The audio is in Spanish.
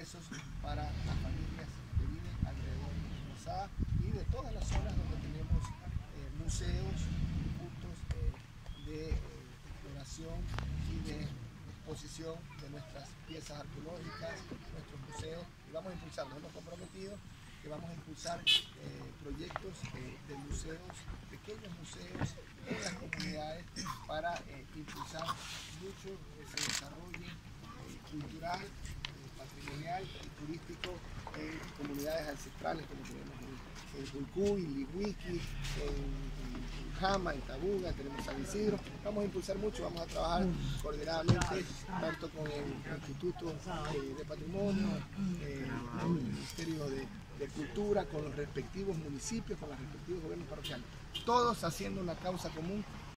ingresos para las familias que viven alrededor de Rosada y de todas las zonas donde tenemos museos, puntos de exploración y de exposición de nuestras piezas arqueológicas, nuestros museos, y vamos a impulsar, nos hemos comprometido que vamos a impulsar proyectos de museos, pequeños museos en las comunidades para impulsar mucho ese desarrollo cultural, patrimonial y turístico en comunidades ancestrales como tenemos en Julcuy, Lihuiqui, en Jama, en Tabuga, tenemos San Isidro. Vamos a impulsar mucho, vamos a trabajar coordinadamente tanto con el Instituto de Patrimonio, con el Ministerio de Cultura, con los respectivos municipios, con los respectivos gobiernos parroquiales, todos haciendo una causa común